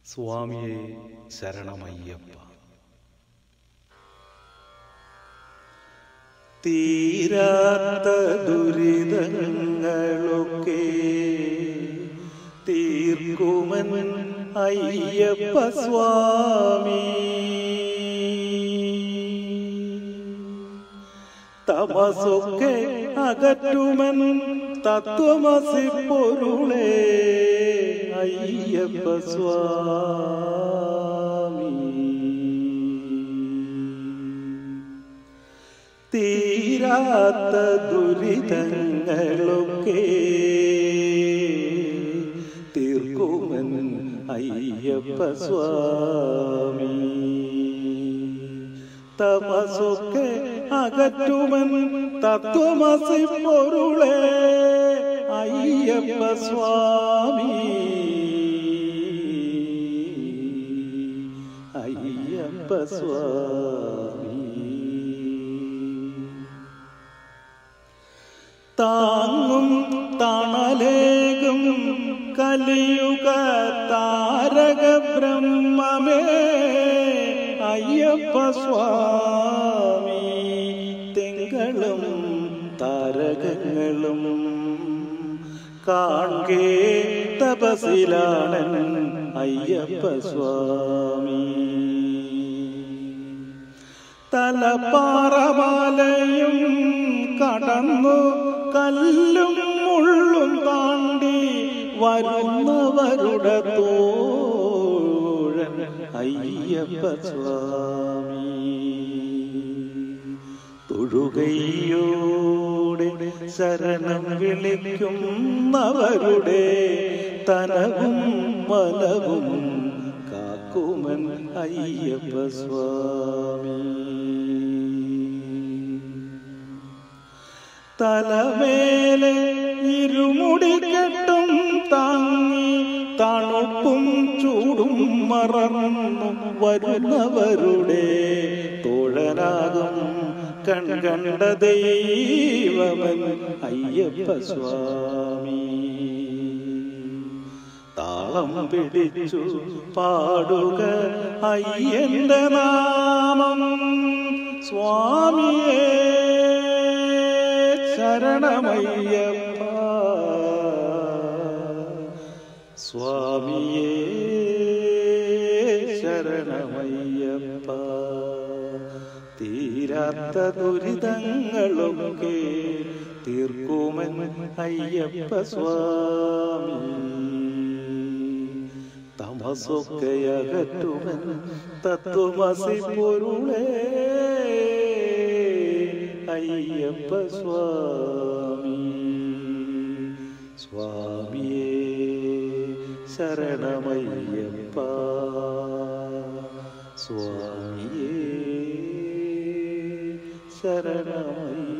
സ്വാമിയേ ശരണമയ്യപ്പ. തീരാത്ത ദുരിതങ്ങളൊക്കെ തീർക്കുമൻ അയ്യപ്പ സ്വാമി. തമസൊക്കെ അകറ്റുമൻ തത്വമസി പൊരുളേ അയ്യപ്പ സ്വാമി. തീരാത്ത ദുരിതങ്ങളൊക്കെ തീർക്കുമൻ അയ്യപ്പ സ്വാമി. തമസൊക്കെ അകറ്റുമൻ തത്വമസി പൊരുളേ അയ്യപ്പ സ്വാമി. അയ്യപ്പ സ്വാമി. താങ്ങും തണലേകും കലിയുഗ താരക ബ്രഹ്മമേ അയ്യപ്പ സ്വാമി. തിങ്കളും താരകങ്ങളും കാൺകേ തപസിലാണൻ അയ്യപ്പ സ്വാമി. തലപ്പാറമാലയും കടന്നു കല്ലും മുള്ളും താണ്ടി വരുന്നവരുടെ തോഴൻ അയ്യപ്പ സ്വാമി. തൊഴുകയോടെ ശരണം വിളിക്കുന്നവരുടെ തനവും മനവും കാക്കുമൻ അയ്യപ്പ സ്വാമി. തലമേലെ ഇരുമുടിക്കെട്ടും താങ്ങി തണുപ്പും ചൂടും മറന്നു വരുന്നവരുടെ തോഴനാകും കൺകണ്ട ദൈവമൻ അയ്യപ്പ സ്വാമി. താളം പിടിച്ചു പാടുക അയ്യന്റെ നാമം സ്വാമിയേ ശരണമയ്യപ്പ. സ്വാമിയേ ശരണമയ്യപ്പ. തീരാത്ത ദുരിതങ്ങളൊക്കെ തീർക്കുമൻ അയ്യപ്പ സ്വാമി. തമസൊക്കെ അകറ്റുമൻ തത്വമസി പൊരുളേ അയ്യപ്പ സ്വാമി. സ്വാമിയേ ശരണമയ്യപ്പ. സ്വാമിയേ ശരണമയ്യപ്പ.